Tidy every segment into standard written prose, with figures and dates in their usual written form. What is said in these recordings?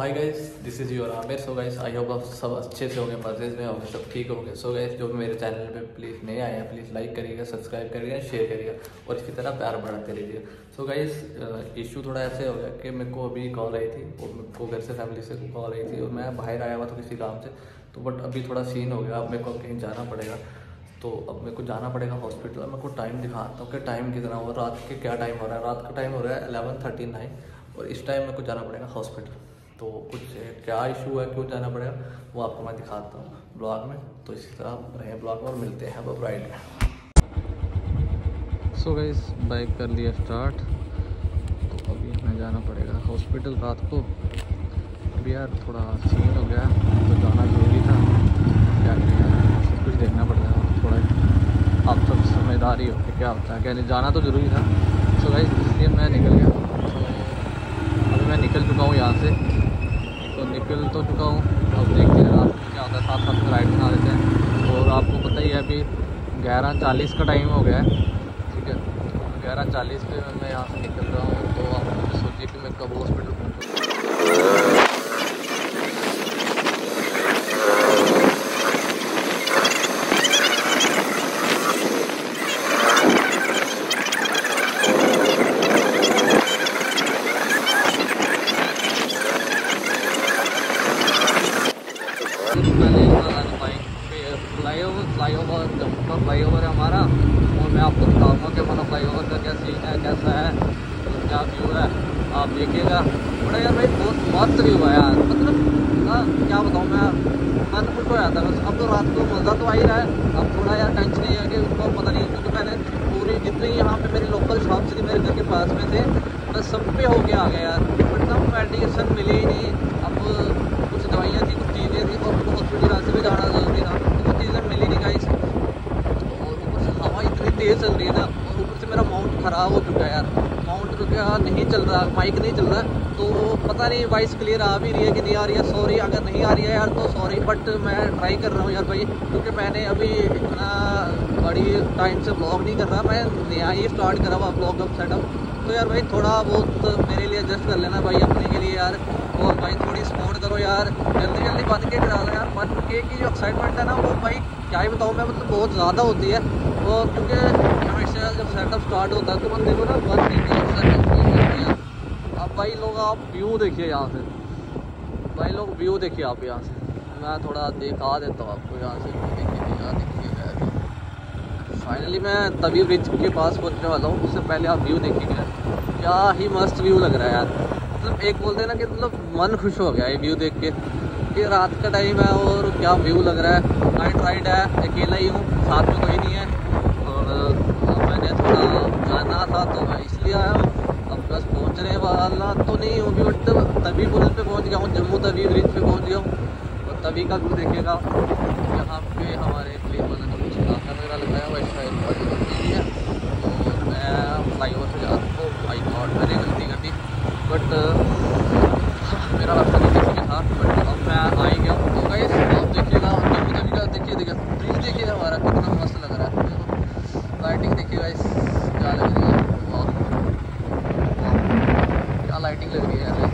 Hi guys, this is your Aamir. So guys, I hope आप सब अच्छे से होंगे, मज़े में होंगे, सब ठीक होंगे। सो गाइस, जो मेरे चैनल पे प्लीज़ नए आए हैं, प्लीज़ लाइक करिएगा, सब्सक्राइब करिएगा, शेयर करिएगा और इसकी तरह प्यार बढ़ाते रहिए। सो गाइस, इशू थोड़ा ऐसे हो गया कि मेरे को अभी कॉल आई थी और मेरे को घर से फैमिली से कॉल आई थी और मैं बाहर आया हुआ था किसी काम से। तो बट अभी थोड़ा सीन हो गया, अब मेरे को कहीं जाना पड़ेगा। तो अब मेरे को जाना पड़ेगा हॉस्पिटल। मेरे को टाइम दिखाता हूँ कि टाइम कितना हो, रात के क्या टाइम हो रहा है। रात का टाइम हो रहा है 11:39 और इस टाइम मेरे को जाना पड़ेगा हॉस्पिटल। तो कुछ क्या इशू है, क्यों जाना पड़ेगा, वो आपको मैं दिखाता हूँ ब्लॉग में। तो इसी तरह रहे ब्लॉग में और मिलते हैं अब राइड में। सो गाइस, बाइक कर लिया स्टार्ट। तो अभी हमें जाना पड़ेगा हॉस्पिटल रात को। अभी यार थोड़ा सीन हो गया तो जाना ज़रूरी था। क्या करें, सब कुछ देखना पड़ता है। थोड़ा आप सब समझदारी हो कि क्या होता है, क्या नहीं, जाना तो ज़रूरी था। सो गाइस, इसलिए मैं निकल गया। तो अभी मैं निकल चुका हूँ यहाँ से, तो निकल तो चुका हूँ। अब देखते हैं रात में क्या होता है, साथ साथ में राइड बना देते हैं। और आपको पता ही है अभी 11:40 का टाइम हो गया है, ठीक है। 11:40 पे मैं यहाँ से निकल रहा हूँ। तो आप सोचिए कि मैं कब हॉस्पिटल पहुँचूँ। फ्लाईओवर है हमारा, और मैं आपको बताऊंगा कि हमारा फ्लाईओवर का क्या सीन है, कैसा है, क्या व्यू है, आप देखिएगा। बड़ा यार भाई बहुत मस्त व्यू है यार, मतलब क्या बताऊँ मैं, मन खुश हो जाता है बस। अब तो रात को मज़ा तो आ ही रहा है। अब थोड़ा यार टेंशन ही है कि उसको पता नहीं, क्योंकि मैंने पूरी जितनी यहाँ पे मेरी लोकल शॉप थी मेरे घर के पास में थे, मैं सब पे होके आ गया यार। बट ना मेडिकेशन मिली ही नहीं। अब कुछ दवाइयाँ थी, कुछ चीज़ें थी, और उनको हॉस्पिटल से भी जाना जरूरी था, तो वो चीज़ें मिली नहीं गाइस। हवा इतनी तेज़ चल रही है ना, और ऊपर से मेरा माउंट ख़राब हो चुका है यार। माउंट रुका नहीं चल रहा, माइक नहीं चल रहा, तो पता नहीं वॉइस क्लियर आ भी रही है कि नहीं आ रही है। सॉरी अगर नहीं आ रही है यार, तो सॉरी, बट मैं ट्राई कर रहा हूँ यार भाई, क्योंकि मैंने अभी इतना बड़ी टाइम से ब्लॉग नहीं कर रहा, मैं नया ही स्टार्ट करा हुआ ब्लॉग अब सेटअप। तो यार भाई थोड़ा बहुत मेरे लिए एडजस्ट कर लेना भाई, अपने के लिए यार। और भाई थोड़ी सपोर्ट करो यार, जल्दी जल्दी बन के करा लो यार। बन के की जो एक्साइटमेंट है ना, वो भाई क्या ही बताऊँ मैं, मतलब बहुत ज़्यादा होती है। और क्योंकि हमेशा जब सेटअप स्टार्ट होता है तो बंदे को ना बंद नहीं है। अब भाई लोग आप व्यू देखिए यहाँ से, भाई लोग व्यू देखिए आप यहाँ से। मैं थोड़ा दिखा देता हूँ आपको यहाँ से, देखिए। फाइनली मैं तवी ब्रिज के पास पहुँचने वाला हूँ, उससे पहले आप व्यू देखिएगा। क्या ही मस्त व्यू लग रहा है यार, मतलब एक बोलते हैं ना कि मतलब मन खुश हो गया ये व्यू देख के कि रात का टाइम है और क्या व्यू लग रहा है। नाइट राइड है, अकेला ही हूँ, साथ में कोई नहीं है। और मैंने थोड़ा जाना था तो मैं इसलिए आया हूँ। अब बस पहुँचने वाला तो नहीं हूँ, बट तवी पुल पे पहुँच गया हूँ, जम्मू तवी ब्रिज पे पहुँच गया हूँ। और तभी का व्यू देखिएगा, यहाँ पे हमारे प्लेन वाला ने कुछ नाका वगैरह लगाया हुआ है, शायद नहीं है। और मैं फ्लाईओवर से जा रहा हूँ। माय गॉड, मैंने गलती कर दी, बट मेरा रास्ता नीचे से था, बट अब मैं आ ही गया हूँ। तो गाइस आप देखिएगा, जम्मू तवी का देखिए ब्रिज देखिएगा हमारा कितना मस्त लग रहा है। देखो लाइटिंग देखिए गाइस, क्या लग रही है, वाह क्या लाइटिंग लग रही है यार।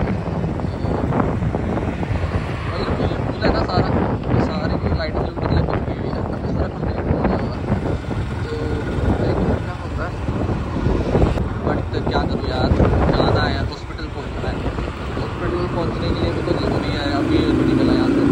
पुल है ना सारा, सारी की लाइटिंग जो बदले पड़ गई है, इस तरह कंप्लीट हो गया हुआ। तो देखो क्या होता है, बट क्या करूँ यार, जाना है यार, हॉस्पिटल पहुँचना है। हॉस्पिटल पहुँचने के लिए भी तो ज़रूरी है, अभी निकला यहाँ से।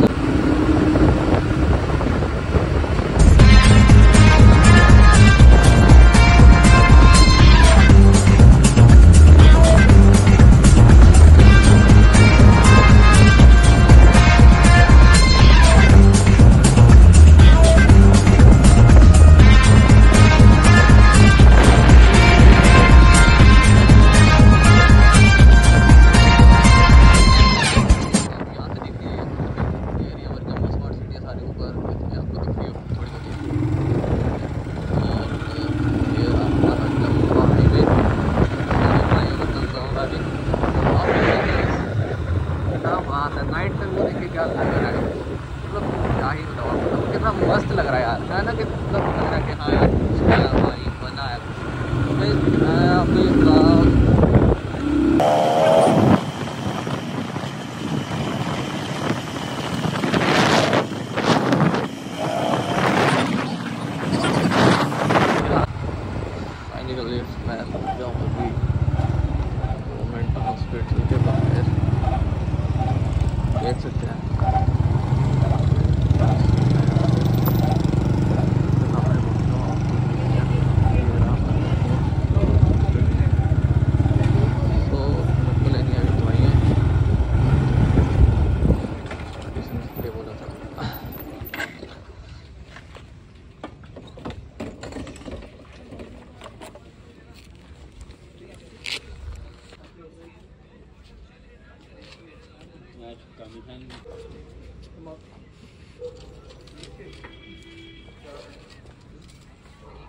नाइट का व्यू देखिए क्या लग रहा है, मतलब क्या ही बताओ, मतलब कितना मस्त लग रहा है यार, है ना, कि मतलब लग रहा है कि हाँ यार भाई बना है। तो मैं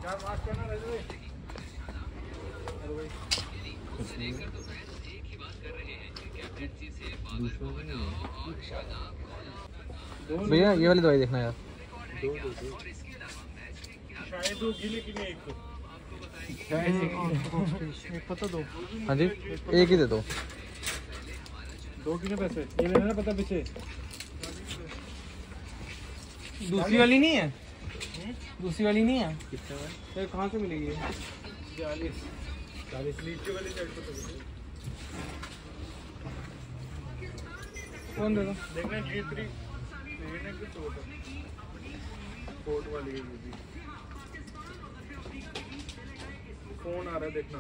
भैया ये वाली दवाई देखना यार। पता दो। हाँ जी एक ही दे दो। 2 किलो पैसे ये लेना पता पीछे। दूसरी वाली नहीं है? दूसरी वाली नहीं है? कितना कहाँ से मिलेगी? 40 नीचे वाली साइड पे। कौन देगा? देखना G3 लेने की तो कोड वाली है ये भी। फोन आ रहा है देखना।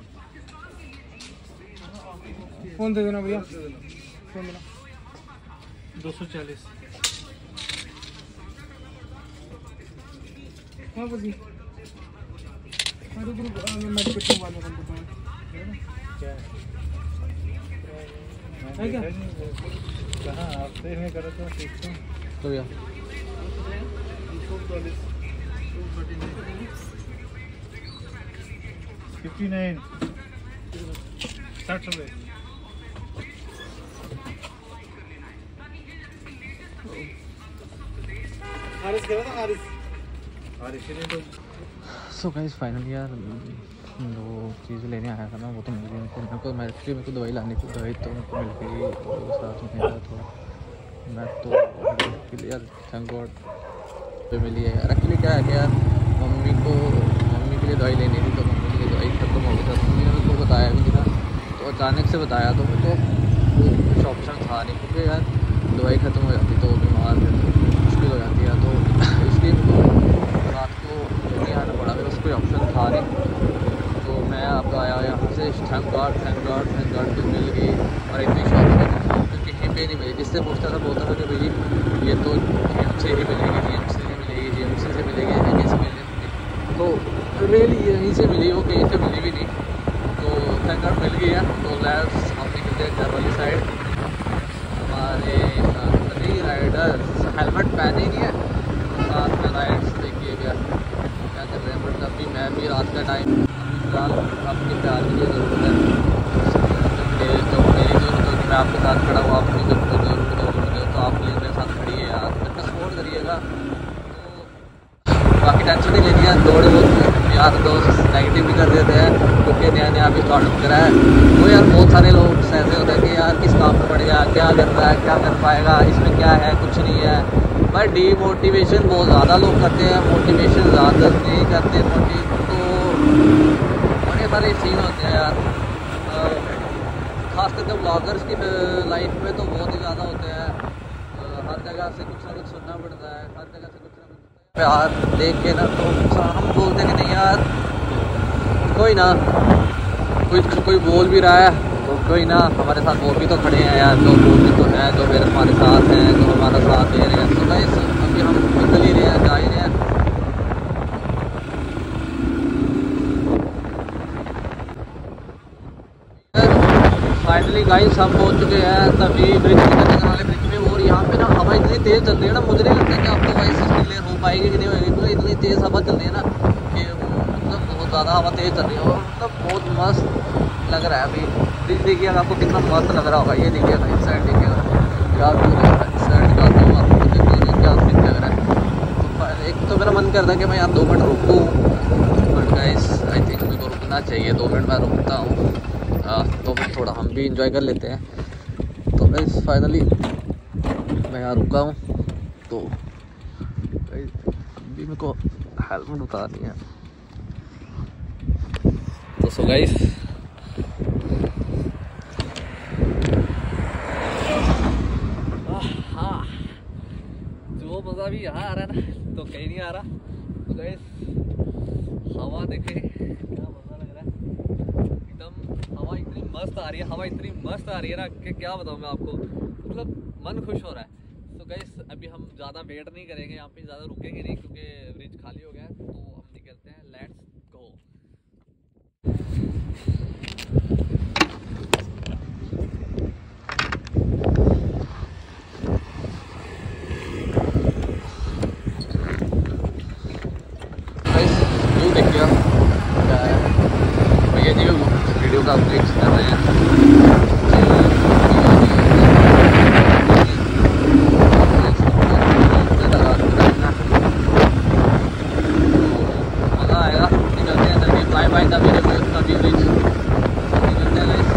फोन दे देना भैया। फोन देना 240। हाँ बजी मेडिकेशन वाले बंदे को क्या है क्या कहाँ आपसे में करा था तो भैया 59 60 रुपये। हारिस करा था हारिस ने तो। सो गाइस फाइनली यार वो चीज़ लेने आया था ना वो तो मिल गई मेरे को। मैं एक्चुअली मेरे को दवाई लाने की दवाई तो मेरे को मिल गई साथ में यार थोड़ा मैं तो यार थैंक गॉड पे मिली है यार। एक्चुअली क्या है कि यार मम्मी के लिए दवाई लेनी थी तो मम्मी के लिए दवाई खत्म हो गई था। मम्मी ने मेरे को बताया भी नहीं था तो अचानक से बताया तो मेरे को कुछ ऑप्शन था नहीं क्योंकि यार दवाई ख़त्म हो जाती तो बीमार मुश्किल हो जाती है तो इसलिए रात को नहीं आना पड़ा। मेरे पास कोई ऑप्शन था नहीं तो मैं अब आया यहाँ से। थैंक गॉड कि मिल गई और इतनी शॉप से कहीं पे नहीं मिली। जिससे पूछता था बोलता था कि भाई ये तो GM से ही मिलेगी, GM से ही मिलेगी, GMC से मिलेगी, कहीं से मिलेगी। तो रियली यहीं से मिली वो कहीं से मिली भी नहीं तो थैंक गॉड मिल गई है। तो लेट्स हम निकलते हैं घर वाली साइड। हमारे सभी राइडर्स हेलमेट पहने नहीं है साथ में राइड्स देखिए क्या कर रहे हैं। बट अभी मैं भी रात का टाइम फिलहाल आपके प्यार की ज़रूरत है तो मेरी ज़रूरत होगी मैं आपके साथ खड़ा हूँ। आपकी जब ज़रूरत हो तो आप प्लीज़ मेरे साथ खड़िए यार, मेरे सपोर्ट करिएगा। तो बाकी टेंशन नहीं लेनी है। थोड़े बहुत यार दोस्त नेगेटिव भी कर देते हैं क्योंकि नया अभी स्टार्टअप करा है वो यार बहुत सारे लोग ऐसे होते हैं कि यार किस काम में पड़ गया, क्या कर रहा है, क्या कर पाएगा, इसमें क्या है, कुछ नहीं है भाई। डीमोटिवेशन बहुत ज़्यादा लोग करते हैं, मोटिवेशन ज़्यादा नहीं करते। तो बड़े सारे सीन होते हैं यार खास करके ब्लॉगर्स की लाइफ में तो बहुत ही ज़्यादा होते हैं। हर जगह से कुछ ना कुछ सुनना पड़ता है, हर जगह से कुछ ना कुछ प्यार देख के ना तो हम बोलते हैं कि नहीं यार कोई ना कोई बोल भी रहा है तो कोई ना हमारे साथ वो भी तो खड़े हैं यार, जो बोल भी तो हैं, जो मेरे हमारे साथ हैं, जो हमारा साथ दे रहे हैं। तो गाइस अभी हम निकल ही रहे हैं, जा ही रहे हैं। फाइनली गाइस हम पहुंच चुके हैं तभी ब्रिज वाले ब्रिज में। और यहाँ पे ना हवा इतनी तेज़ चल रही है ना, मुझे नहीं लगता कि आपको वॉइस क्लियर हो पाएगी कि नहीं होगी क्योंकि इतनी तेज़ हवा चल रही है ना कि मतलब बहुत ज़्यादा हवा तेज़ चल रही है और मतलब बहुत मस्त लग रहा है। अभी ब्रिज देखिएगा आपको कितना मस्त लग रहा होगा। ये देखिएगा इस साइड देखिएगा यार, इस साइड का आता हूँ आपको देखिए क्या ठीक लग रहा है। तो एक तो मेरा मन करता है कि मैं यहाँ 2 मिनट रुकूँ बट गाइस आई थिंक मेरे को रुकना चाहिए। 2 मिनट मैं रुकता हूँ तो फिर थोड़ा हम भी इंजॉय कर लेते हैं। तो गाइस फाइनली मैं यहाँ रुका हूँ तो अभी मेरे को हेलमेट उतारनी है। तो सो गाइस हाँ जो मज़ा भी यहाँ आ रहा है ना तो कहीं नहीं आ रहा। तो गाइस हवा देखे क्या मज़ा लग रहा है, एकदम हवा इतनी मस्त आ रही है, हवा इतनी मस्त आ रही है ना कि क्या बताऊँ मैं आपको, मतलब मन खुश हो रहा है। तो गाइस अभी हम ज़्यादा वेट नहीं करेंगे, यहाँ पे ज़्यादा रुकेंगे नहीं क्योंकि ब्रिज खाली हो गया है। तो हम निकलते हैं, लेट्स गो। गाइस व्यू देखिए ये जी वीडियो का अपडेट कर रहे हैं। मज़ा आएगा, निकलते हैं जल्दी। बाय बाय तभी ब्रिज निकलते हैं गाइस।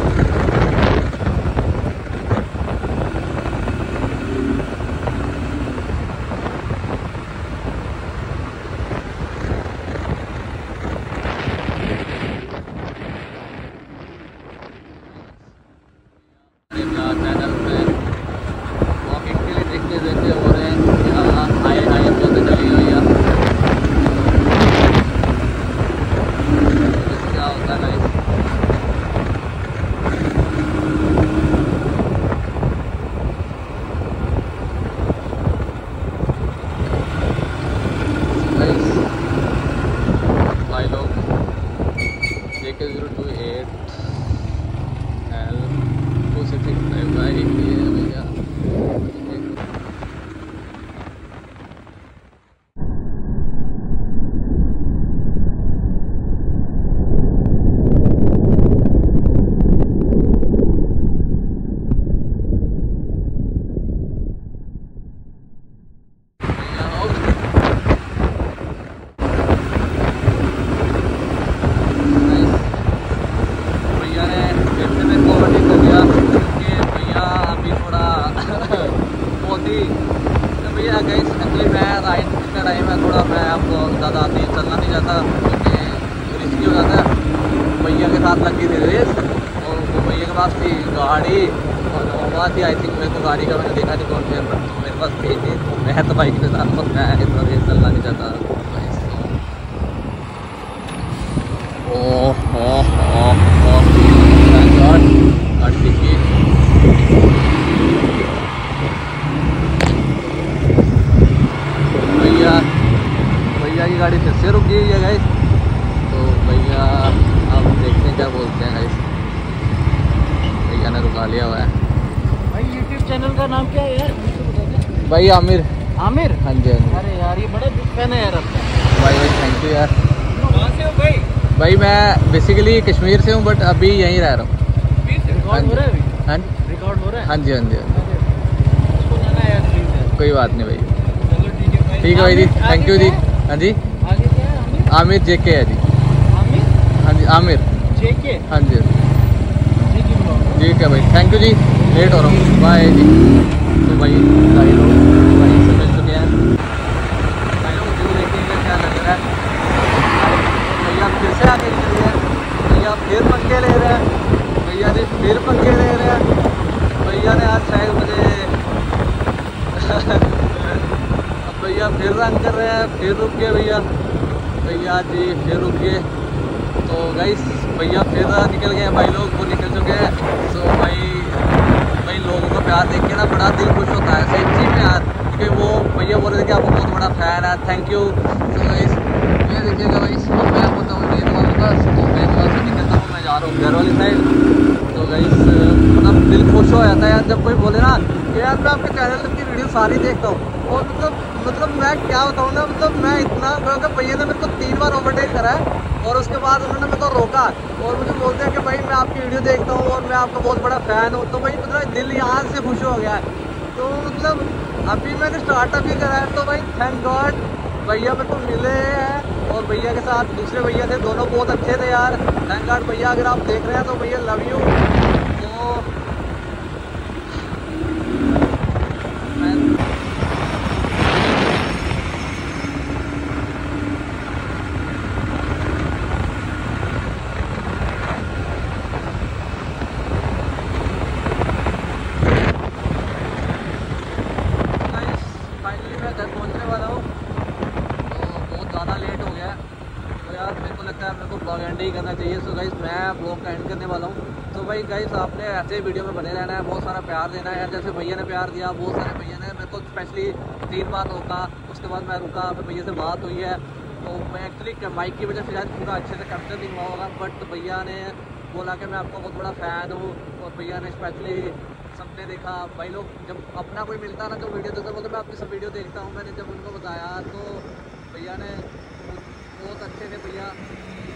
चैनल पे वॉकिंग के लिए देखते देखते हो रहे हैं। हाई हाई बोलते चलिए भैया, क्या होता है गाइस। भाई लोग JK028 L 2665 भाई ये भैया। भैया गाइस एक्चुअली मैं राइड का टाइम है थोड़ा, मैं आपको ज़्यादा तेज चलना नहीं चाहता क्योंकि रिस्की हो जाता है। भैया के साथ लगी थी रेस और वो भैया के पास थी गाड़ी और वहाँ थी, आई थिंक मेरे को गाड़ी का मैंने देखा नहीं कौन सी, बट मेरे पास थी नहीं, तो मैं तो बाइक के साथ बस मैं इतना रेस चलना नहीं चाहता। भैया की गाड़ी फिर से रुक गई है गाइस, तो भैया अब देखते हैं क्या बोलते हैं गाइस। भैया ने रुका लिया हुआ है। भाई YouTube चैनल का नाम क्या है यार? भाई आमिर। आमिर? हाँ जी हाँ जी। अरे यार ये बड़ा बिग फैन है यार आपका। भाई थैंक यू यार। कहाँ से हो भाई? भाई मैं बेसिकली कश्मीर से हूँ बट अभी यहीं रह रहा हूँ। रिकॉर्ड हो रहा है अभी? हाँ रिकॉर्ड हो रहा है? हाँ जी हाँ जी। उसको जाना है यार प्लीज यार। कोई बात नहीं भाई, चलो ठीक है भाई। ठीक है भाई जी, थैंक यू जी। हाँ जी आगे क्या है? आमिर? आमिर JK है जी। आमिर? हाँ जी आमिर। JK? हाँ जी JK ब्लॉग। ठीक है भाई, थैंक यू जी, लेट हो रहा हूँ, बाय जी। तो भाई भाई लोग भाई से मिल चुके हैं। भाई लोग व्यू देखेंगे क्या लग रहा है। भैया फिर से आगे निकल गए, भैया फिर पंखे ले रहे हैं, भैया ने फिर पंखे ले रहे हैं। भैया ने आज शायद मुझे अब भैया फिर रन कर रहे हैं, फिर रुक गए भैया। भैया जी फिर रुक गए, तो गाइस भैया फिर निकल गए भाई लोग, वो निकल चुके हैं। तो भाई लोगों का प्यार देख के ना बड़ा दिल खुश होता है सच्ची में यार, क्योंकि वो भैया बोल रहे थे कि आपको बहुत बड़ा फैन है, थैंक यू। तो गाइस ये देखिएगा भाई, मैं होता हूँ मेरे वालों का, तो मैं वहाँ से निकलता हूँ, मैं जा रहा हूँ घर वाली साइड। तो गाइस मतलब दिल खुश हो जाता है यार जब कोई बोले ना कि यार मैं आपके चैनल की वीडियो सारी देखता हूँ। और मतलब मैं क्या बताऊँ ना, मतलब मैं इतना, क्योंकि भैया ने मेरे को 3 बार ओवरटेक करा है और उसके बाद उन्होंने मेरे को रोका और मुझे बोलते हैं कि भाई मैं आपकी वीडियो देखता हूँ और मैं आपका बहुत बड़ा फ़ैन हूँ। तो भाई मतलब दिल यहाँ से खुश हो गया है। तो मतलब अभी मैंने स्टार्टअप भी करा है, तो भाई थैंक गॉड भैया मेरे को मिले हैं और भैया के साथ दूसरे भैया थे, दोनों बहुत अच्छे थे यार। थैंक गॉड भैया, अगर आप देख रहे हैं तो भैया लव यू। तो मैं फाइनली मैं घर पहुंचने वाला हूँ, तो बहुत ज़्यादा लेट हो गया है। तो यार मेरे को लगता है मेरे को ब्लॉग एंड ही करना चाहिए। सो गाइस मैं ब्लॉग का एंड करने वाला हूँ। तो भाई गाइस आपने ऐसे वीडियो में बने रहना है, बहुत सारा प्यार देना है यार। जैसे भैया ने प्यार दिया, बहुत सारे भैया ने मेरे को स्पेशली 3 बार रोका, उसके बाद मैं रुका, फिर भैया से बात हुई है। तो मैं एक्चुअली माइक की वजह से शायद पूरा अच्छे से कैप्चर नहीं हुआ होगा, बट भैया ने बोला कि मैं आपका बहुत बड़ा फ़ैन हूँ। और भैया ने स्पेशली सबने देखा भाई लोग, जब अपना कोई मिलता है ना जो वीडियो देखता बोलते मैं आपकी सब वीडियो देखता हूँ। मैंने जब उनको बताया तो भैया ने बहुत अच्छे थे भैया।